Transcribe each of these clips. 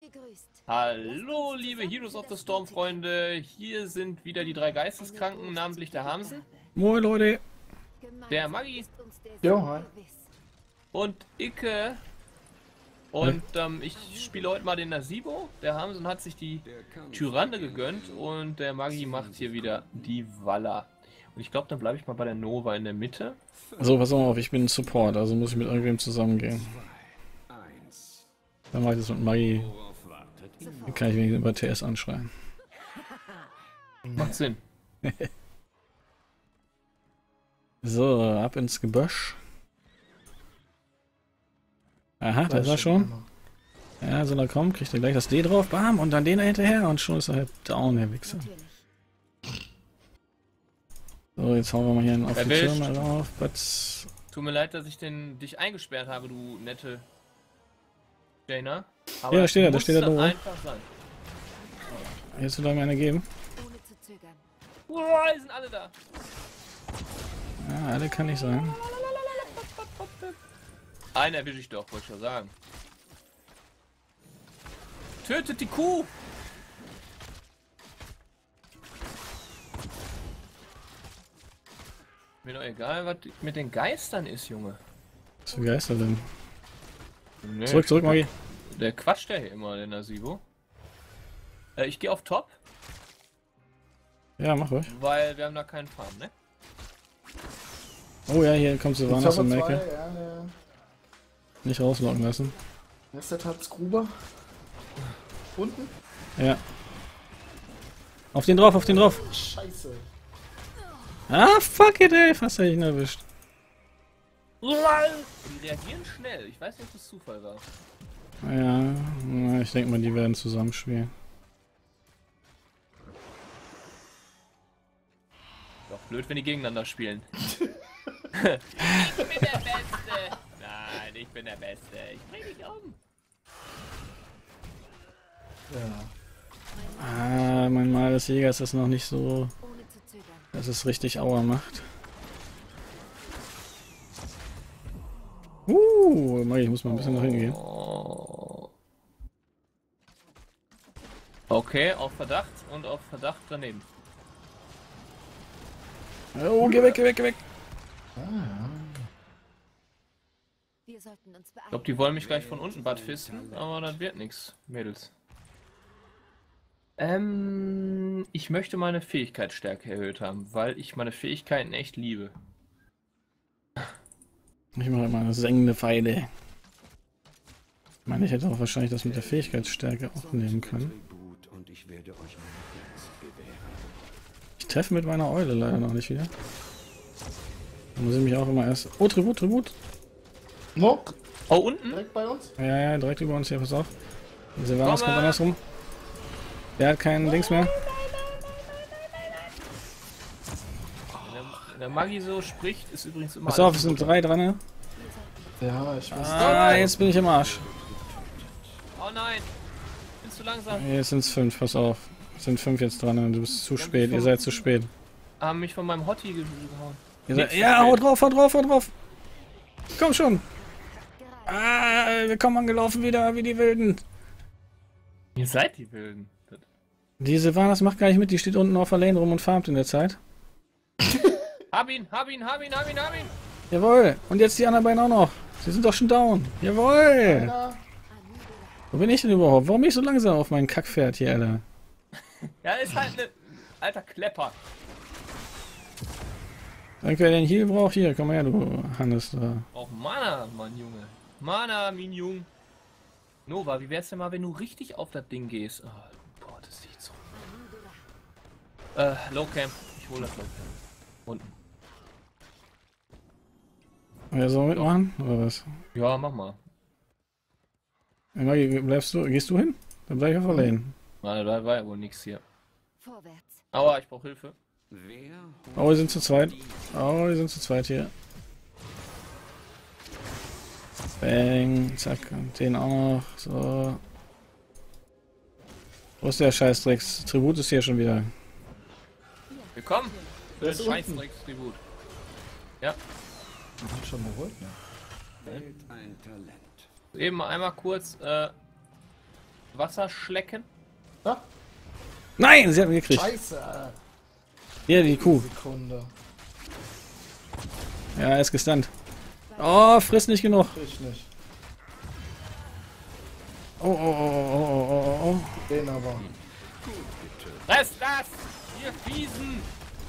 Hallo, liebe Heroes of the Storm Freunde. Hier sind wieder die drei Geisteskranken, namentlich der Hamsen, Moin Leute. der Maggi Jo, hi. und Icke. Und ich spiele heute mal den Nasibo. Der Hamsen hat sich die Tyrande gegönnt und der Maggi macht hier wieder die Valla. Und ich glaube, dann bleibe ich mal bei der Nova in der Mitte. So, pass mal auf, ich bin Support, also muss ich mit irgendwem zusammengehen. Dann mache ich das mit Maggi. Dann kann ich wenigstens über TS anschreien. Macht Sinn. So, ab ins Gebösch. Aha, da ist er schon. Ja, soll er kommen, kriegt er gleich das D drauf, bam, und dann den hinterher und schon ist er halt down, der Wichser. So, jetzt hauen wir mal hier auf die Türme drauf. Tut mir leid, dass ich dich eingesperrt habe, du nette Jaina. Ja, da steht er da. Einfach sein. Jetzt soll er mir eine geben. Uah, die sind alle da. Ja, alle kann nicht sein. Einen erwische ich doch, wollte ich schon sagen. Tötet die Kuh! Mir doch egal, was mit den Geistern ist, Junge. Was für Geister denn? Nee, Zurück, Maggi. Der quatscht ja hier immer, der Nasibo. Ich gehe auf Top, Ja, mach ruhig. weil wir haben da keinen Farm, ne? Oh ja, hier kommt Sylvanas und Mecke. Ja, ne. Nicht rauslocken lassen. Nestet hat's Gruber. Unten? Ja. Auf den drauf, auf den drauf. Scheiße. Ah, fuck it, ey. Fast hätte ich ihn erwischt. Die reagieren schnell. Ich weiß nicht, ob das Zufall war. Ja, na, ich denke mal, die werden zusammenspielen. Doch blöd, wenn die gegeneinander spielen. Ich bin der Beste. Nein, ich bin der Beste. Ich bring dich um. Ja. Ah, mein Mal des Jägers ist noch nicht so, dass es richtig Aua macht. Maggi, ich muss mal ein bisschen nach hinten gehen. Okay, auf Verdacht und auf Verdacht daneben. Oh, geh weg, geh weg, geh weg. Ich glaube, die wollen mich gleich von unten badfisten, aber das wird nichts, Mädels. Ich möchte meine Fähigkeitsstärke erhöht haben, weil ich meine Fähigkeiten echt liebe. Ich mache immer eine sengende Pfeile. Ich meine, ich hätte auch wahrscheinlich das mit der Fähigkeitsstärke auch nehmen können. Ich treffe mit meiner Eule leider noch nicht wieder. Da muss ich mich auch immer erst... Oh, Tribut, Tribut! Nock! Oh, unten? Direkt bei uns? Ja, ja, direkt über uns hier, pass auf. Sylvanas kommt andersrum. Der hat keinen Dings mehr. Wenn der Maggi so spricht, ist übrigens immer... Pass auf, es sind 3 dran, ne? Ja, ich weiß. Ah, jetzt bin ich im Arsch. Oh nein! Bin zu langsam. Jetzt sind es 5, pass auf. Es sind 5 jetzt dran und du bist zu spät, ihr seid zu spät. Haben mich von meinem Hottie gehauen. Ja, hau drauf, hau drauf, hau drauf! Komm schon! Ah, wir kommen angelaufen wieder, wie die Wilden. Ihr seid die Wilden. Die Sylvanas macht gar nicht mit, die steht unten auf der Lane rum und farmt in der Zeit. Hab ihn, hab ihn, hab ihn, hab ihn, hab ihn! Jawohl! Und jetzt die anderen beiden auch noch. Sie sind doch schon down. Jawohl! Ja. Wo bin ich denn überhaupt? Warum bin ich so langsam auf mein Kackpferd hier, Alter? Ja, ist halt ne alter Klepper. Danke, wer den Heal braucht, hier, komm mal her, du Hannes. Da. Auch Mana, Mann, Junge. Mana, mein Jung. Nova, wie wär's denn mal, wenn du richtig auf das Ding gehst? Oh, boah, das sieht so. Low Camp. Ich hol das Low Camp. Unten. Wer soll mitmachen? Oder was? Ja, mach mal. Hey, Maggi, gehst du hin? Dann bleib ich auf der Lane. Nein, da war ja wohl nix hier. Aua, ich brauch Hilfe. Oh, wir sind zu zweit. Oh, wir sind zu zweit hier. Bang, zack, und den auch noch. So. Wo ist der Scheißdrecks? Tribut ist hier schon wieder. Willkommen. Der ist unten. Scheißdreckstribut. Ja. Den hat schon geholt, ne? Eben einmal kurz, Wasserschlecken. Ja? Nein, sie hat mich gekriegt. Scheiße. Hier, die Kuh. Sekunde. Ja, er ist gestunt. Oh, friss nicht genug. Ich nicht. Oh, oh, oh, oh, oh, oh, Den aber. Rest das! Ihr Fiesen!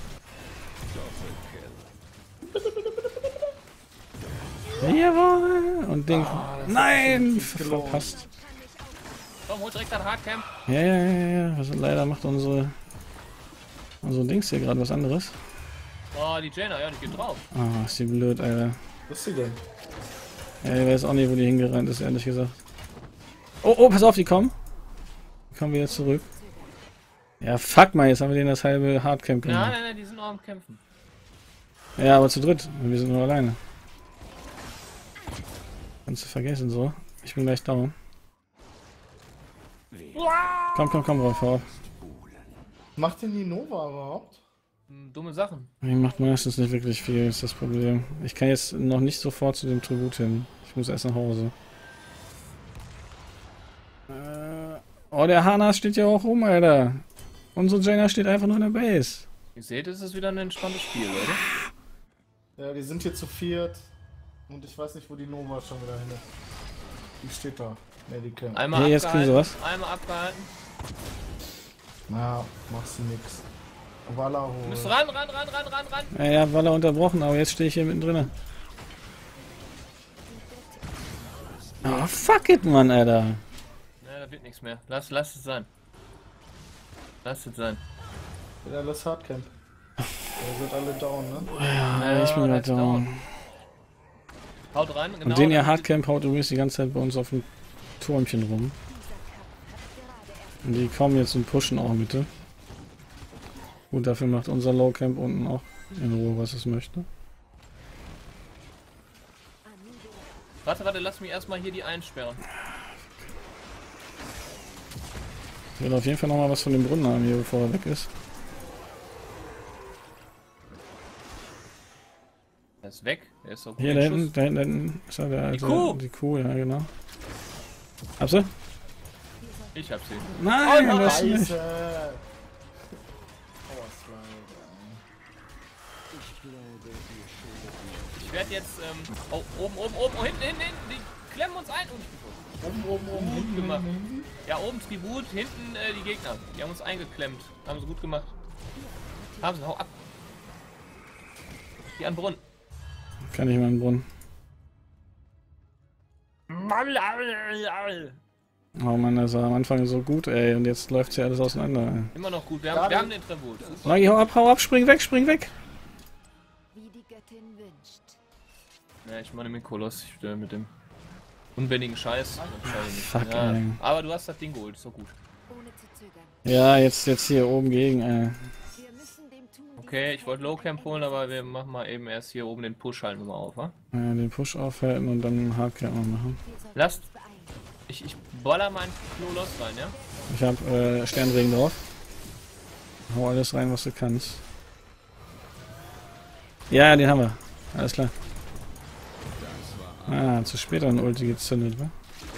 oh. Jawohl. Und den... Nein, ist gelohnt. verpasst. Komm, hol direkt das Hardcamp. Ja, ja, ja, ja. Also leider macht unsere Dings hier gerade was anderes. Oh, die Jaina, ja, die geht drauf. Ah, ist die blöd, Alter. Was ist sie denn? Ja, ich weiß auch nicht, wo die hingerannt ist, ehrlich gesagt. Oh, oh, pass auf, die kommen. Die kommen wieder zurück. Ja, fuck mal, jetzt haben wir denen das halbe Hardcamp Nein, gemacht. nein, nein, die sind noch am Kämpfen. Ja, aber zu dritt. Wir sind nur alleine. Kannst du vergessen, so. Ich bin gleich down. Komm, komm, komm, Rolf, hau auf. Macht denn die Nova überhaupt? Dumme Sachen. Die macht meistens nicht wirklich viel, ist das Problem. Ich kann jetzt noch nicht sofort zu dem Tribut hin. Ich muss erst nach Hause. Oh, der Hana steht ja auch rum, Alter. Unsere Jaina steht einfach nur in der Base. Ihr seht, es ist wieder ein entspanntes Spiel, Leute. Ja, die sind hier zu viert. Und ich weiß nicht, wo die Nova schon wieder hin ist. Die steht da. Ne, die kennt. Einmal Hey, jetzt kriegen sie was. Einmal abgehalten. Na, machst du nix. Walla Du musst holen. ran. Ja, ja, Waller unterbrochen, aber jetzt stehe ich hier mittendrin. Oh, fuck it, Mann, Alter. Ja, da wird nichts mehr. Lass es sein. Lass es sein. Ja, das Hardcamp. Wir sind alle down, ne? Ja, ich bin der gerade ist down. Haut rein, genau. Und den ihr dann- Hardcamp haut übrigens die ganze Zeit bei uns auf dem Turmchen rum. Und die kommen jetzt und pushen auch Mitte. Gut, dafür macht unser Lowcamp unten auch in Ruhe, was es möchte. Warte, lass mich erstmal hier die einsperren. Ich will auf jeden Fall noch mal was von dem Brunnen haben hier, bevor er weg ist. Er ist weg. Er ist so gut. Hier, im da Schuss. hinten, da hinten ist ja der alte, Kuh! Die Kuh, ja genau. Hab sie? Ich hab sie. Nein, Oh, das nicht. Scheiße! Ich werde jetzt, oh, oben, hinten, die klemmen uns ein. Gut gemacht. Ja, oben Tribut, hinten die Gegner. Die haben uns eingeklemmt. Haben sie gut gemacht. Haben sie, hau ab. Die an den Brunnen. Kann ich mal in den Brunnen. Oh Mann, das war am Anfang so gut, ey. Und jetzt läuft hier alles auseinander, ey. Immer noch gut. Wir haben den Tribut. Magi, hau ab, spring weg, spring weg! Wie die Göttin wünscht. Ja, ich meine mit Koloss. Ich stelle mit dem unbändigen Scheiß. Fuck, Ja, ey. aber du hast das Ding geholt. Ist doch gut. Ohne zu zögern. Ja, jetzt hier oben gegen, ey. Wir müssen dem tun. Okay, ich wollte Low Camp holen, aber wir machen mal eben erst hier oben den Push halt nochmal auf, wa? Ja, den Push aufhalten und dann einen Hardcamp mal machen. Lasst. Ich baller meinen Koloss rein, ja? Ich hab Sternregen drauf. Hau alles rein, was du kannst. Ja, den haben wir. Alles klar. Ah, zu spät an Ulti gezündet, wa?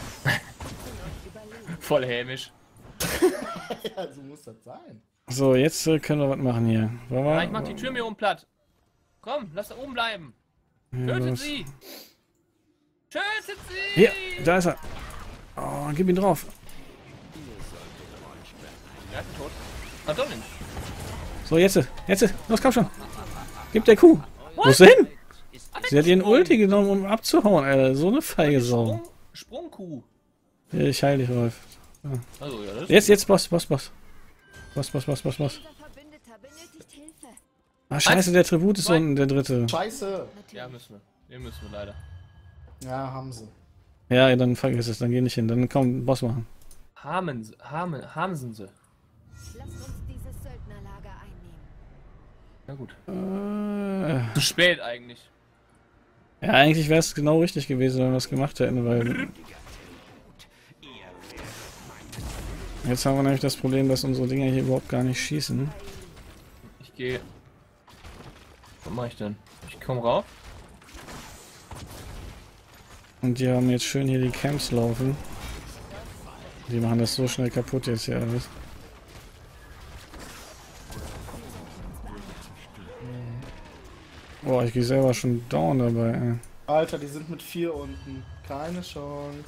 Voll hämisch. Ja, so muss das sein. So, jetzt können wir was machen hier. Wollen wir? Ja, ich mach die Tür mir oben platt. Komm, lass da oben bleiben. Ja, Tötet los. sie! Tötet sie! Hier, da ist er. Oh, gib ihn drauf. Ja, ich bin tot. Ah, doch nicht. So, jetzt, los, komm schon. Gib der Kuh. Wo ist sie hin? Sie hat ihren Ulti genommen, um abzuhauen, Alter. So eine feige Sau. Sprungkuh. Ja, ich heil dich, Rolf. Also, ja, das Jetzt, Boss. Boss. Unser Verbündeter benötigt Hilfe. Ah, scheiße, der Tribut ist unten, der dritte. Scheiße! Ja, müssen wir. Den müssen wir leider. Ja, haben sie. Ja, dann vergiss es, dann geh nicht hin. Dann komm, Boss machen. Hamsen sie. Lasst uns dieses Söldnerlager einnehmen. Na gut. Äh, Zu spät eigentlich. ja, eigentlich wäre es genau richtig gewesen, wenn wir es gemacht hätten, weil... Jetzt haben wir nämlich das Problem, dass unsere Dinger hier überhaupt gar nicht schießen. Ich gehe. Was mache ich denn? Ich komme rauf. Und die haben jetzt schön hier die Camps laufen. Die machen das so schnell kaputt jetzt hier alles. Boah, ich gehe selber schon down dabei, ey. Alter, die sind mit 4 unten. Keine Chance.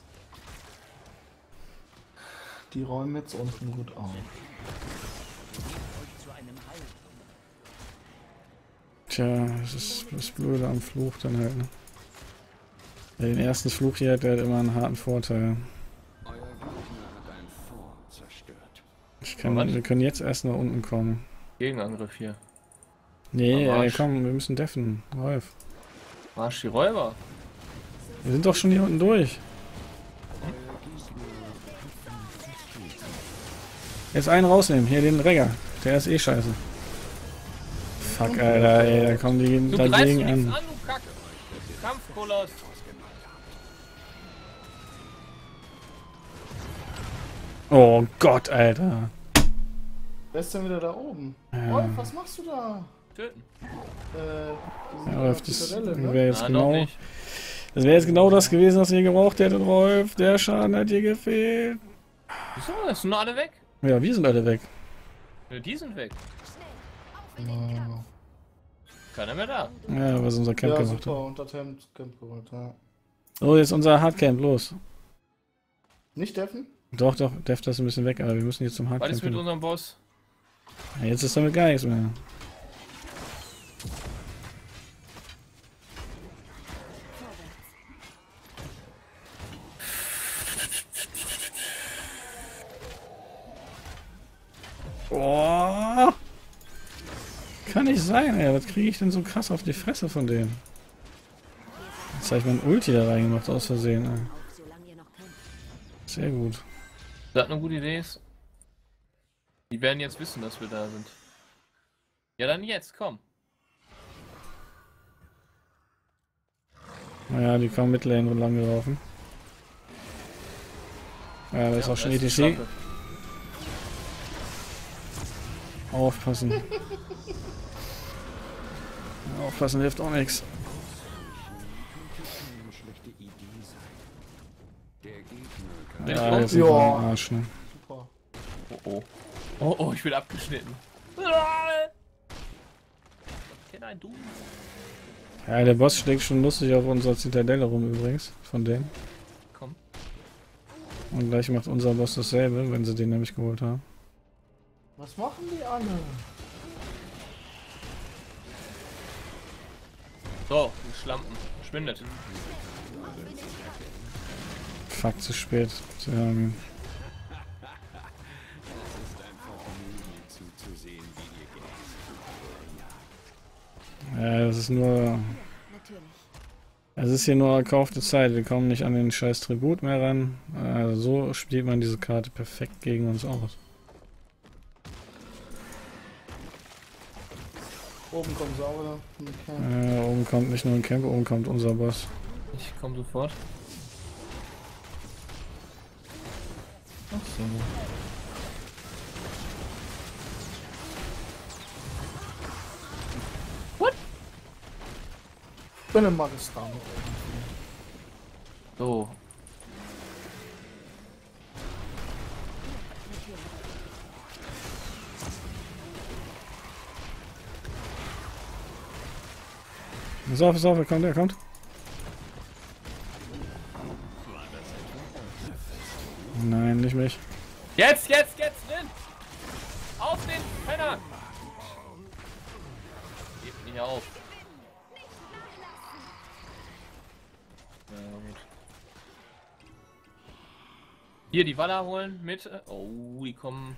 Die räumen jetzt unten gut auf. Tja, das ist das Blöde am Fluch dann halt, ne? Wer den ersten Fluch hier hat, der hat immer einen harten Vorteil. Wir können jetzt erst nach unten kommen. Gegenangriff hier. Nee, ey, komm, wir müssen deffen. Rolf. Marsch die Räuber. Wir sind doch schon hier unten durch. Jetzt einen rausnehmen, hier den Regger. Der ist eh scheiße. Fuck, Alter, ey, da kommen die Du dagegen greifst an. an, du Kacke. Kampfkoloss. Oh Gott, Alter. Wer ist denn wieder da oben? Ja. Rolf, was machst du da? Töten. Die sind Ja, auf Rolf, die das Zitadelle, ne? wäre jetzt Na, genau. noch nicht. Das wäre jetzt genau das gewesen, was ihr gebraucht hättet, Rolf. Der Schaden hat dir gefehlt. Wieso? Das sind nur alle weg. Ja, wir sind alle weg. Ja, die sind weg. Ja, Keiner mehr da. Ja, was unser Camp ja gemacht super, hat. unter Camp geholt, ja. So, jetzt unser Hardcamp, los. Nicht deffen? Doch, Deft ist ein bisschen weg, aber wir müssen jetzt zum Was Hardcamp ist mit hin. unserem Boss? Ja, jetzt ist damit gar nichts mehr. Oh! Kann nicht sein, ey. Was kriege ich denn so krass auf die Fresse von denen? Jetzt habe ich mein Ulti da reingemacht, aus Versehen, ey. Sehr gut. Das eine gute Idee ist. Die werden jetzt wissen, dass wir da sind. Ja, dann jetzt, komm. Naja, die kommen mit Lane lang gelaufen. Ja, da ist auch schon das ETC. Klappe. Aufpassen. Aufpassen hilft auch nichts. Ja, jetzt sind wir am Arsch, ne? Super. Oh oh. Oh oh, ich bin abgeschnitten. Kenn ein Du. Ja, der Boss schlägt schon lustig auf unserer Zitadelle rum übrigens, von denen. Komm. Und gleich macht unser Boss dasselbe, wenn sie den nämlich geholt haben. Was machen die alle? So, die Schlampen. Verschwindet. Fuck, zu spät. Sie haben ihn. Ja, das ist nur... Natürlich. Es ist hier nur erkaufte Zeit. Wir kommen nicht an den scheiß Tribut mehr ran. Also so spielt man diese Karte perfekt gegen uns aus. Oben kommen sie auch wieder. Oben kommt nicht nur ein Camp, oben kommt unser Boss. Ich komm sofort. Ach so. What? Ich bin im Magistan. So. Pass auf, er kommt. Nein, nicht mich. Jetzt drin! Auf den Penner! Gebt nicht auf. Ja, gut. Hier die Waller holen mit. Oh, die kommen.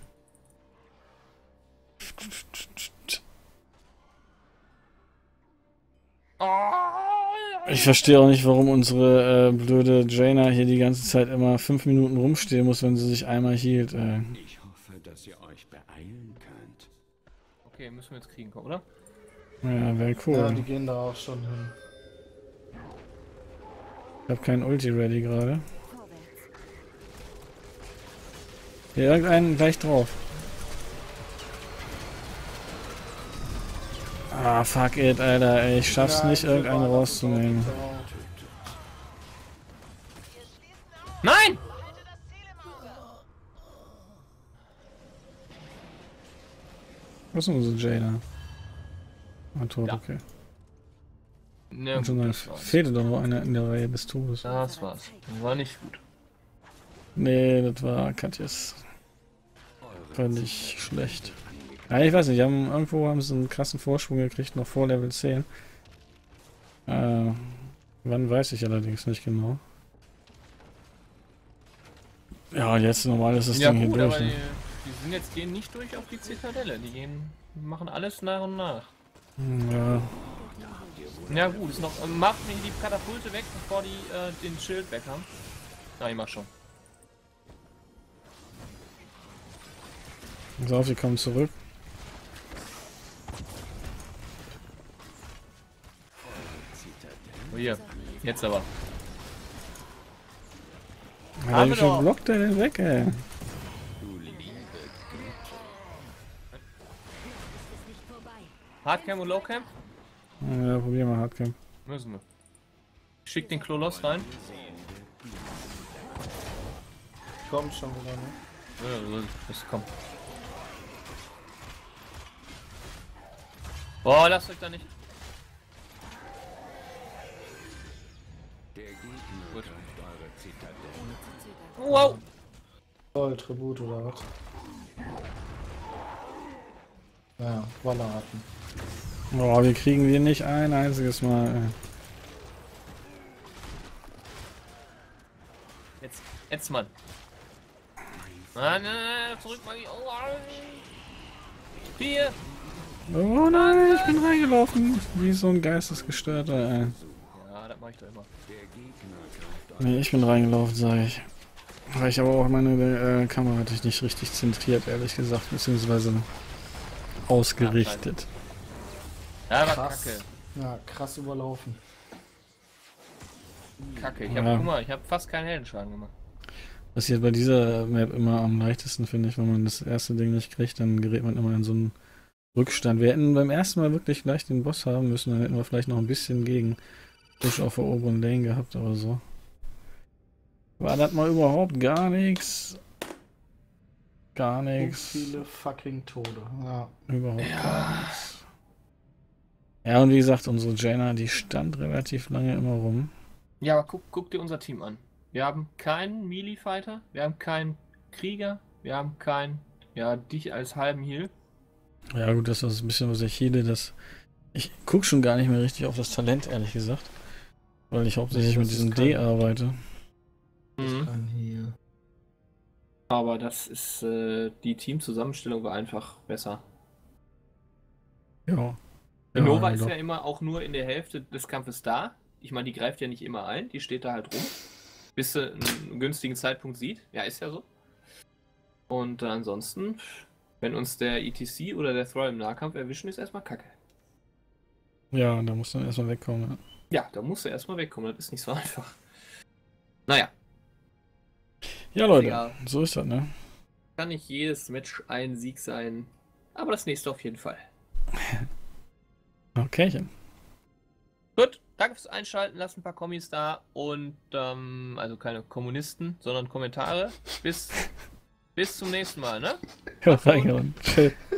Ich verstehe auch nicht, warum unsere blöde Jaina hier die ganze Zeit immer 5 Minuten rumstehen muss, wenn sie sich einmal hielt. Ich hoffe, dass ihr euch beeilen könnt. Okay, müssen wir jetzt kriegen, oder? Ja, wäre cool. Ja, die gehen da auch schon hin. Ich habe keinen Ulti ready gerade. Vorwärts. Hier irgendeinen gleich drauf. Ah, fuck it, Alter, ey. Ich schaff's Nein, nicht, wir irgendeinen waren auf rauszunehmen. dem Nein! Was ist unsere Jaina? Ah, tot, Ja. okay. Ja, Und schon gut, dann das war's. fehlte doch noch einer in der Reihe des Todes. Das war's. War nicht gut. Nee, das war Katjes. Völlig schlecht. Ja, ich weiß nicht, irgendwo haben sie einen krassen Vorsprung gekriegt, noch vor Level 10. Wann weiß ich allerdings nicht genau. Ja, und jetzt normal ist das Ja Ding hier gut, durch. aber Ne? die sind jetzt gehen nicht durch auf die Zitadelle. Machen alles nach und nach. Ja, Ja gut, ist noch. Macht mir die Katapulte weg, bevor die den Schild weg haben. Na, ich mach schon. pass auf, die kommen zurück. Oh, hier. Jetzt aber. Alter, Haben wie wir viel doch. blockt der denn weg, ey? Ist nicht vorbei. Hardcam und Lowcam? Ja, probier mal Hardcamp. Müssen wir. Ich schick den Klolos rein. Kommt schon wieder, ne? Ja, das kommt. Boah, lasst euch da nicht. Der Gegner Gut. greift eure Zitadelle. Ohne zu zögern. Wow! Voll, Tribut oder was? Ja, Wallerarten. Boah, wir kriegen die nicht ein einziges Mal, ey. Jetzt Mann. Nein, zurück, Magie. Oh, hier! Oh nein, ich bin reingelaufen. Wie so ein Geistesgestörter, ey. Ja, das mach ich doch immer. Der Gegner greift Nee, ich bin reingelaufen, sage ich. Weil ich aber auch meine Kamera hatte ich nicht richtig zentriert, ehrlich gesagt, beziehungsweise ausgerichtet. Ja, war Krass. kacke. Ja, krass überlaufen. Kacke. Ja. Guck mal, ich habe fast keinen Heldenschaden gemacht. Passiert bei dieser Map immer am leichtesten, finde ich, wenn man das erste Ding nicht kriegt, dann gerät man immer in so einen Rückstand. Wir hätten beim ersten Mal wirklich gleich den Boss haben müssen, dann hätten wir vielleicht noch ein bisschen gegen Push auf der oberen Lane gehabt, aber so. War das mal überhaupt gar nichts? Gar So nichts. viele fucking Tode. Ja. Überhaupt gar nichts. Ja, und wie gesagt, unsere Jaina, die stand relativ lange immer rum. Ja, aber guck dir unser Team an. Wir haben keinen Melee-Fighter, wir haben keinen Krieger, wir haben keinen, ja, dich als halben Heal. Ja gut, das ist ein bisschen, was ich heale, das... Ich guck schon gar nicht mehr richtig auf das Talent, ehrlich gesagt. Weil ich hauptsächlich Das mit ist diesem kein- D arbeite. Dann hier. Aber das ist, die Teamzusammenstellung war einfach besser. Ja. Die Nova ist doch. ja immer auch nur in der Hälfte des Kampfes da. Ich meine, die greift ja nicht immer ein, die steht da halt rum. Bis sie einen günstigen Zeitpunkt sieht. Ja, ist ja so. Und ansonsten, wenn uns der ETC oder der Thrall im Nahkampf erwischen, ist erstmal Kacke. Ja, da muss dann erstmal wegkommen. Ja, da musst du erstmal wegkommen, das ist nicht so einfach. Naja, Ja, Leute, Egal. so ist das, ne? kann nicht jedes Match ein Sieg sein, aber das nächste auf jeden Fall. Okaychen. Gut, danke fürs Einschalten, lasst ein paar Kommis da und, also keine Kommunisten, sondern Kommentare. Bis zum nächsten Mal, ne? Ja, reingehauen. Tschüss.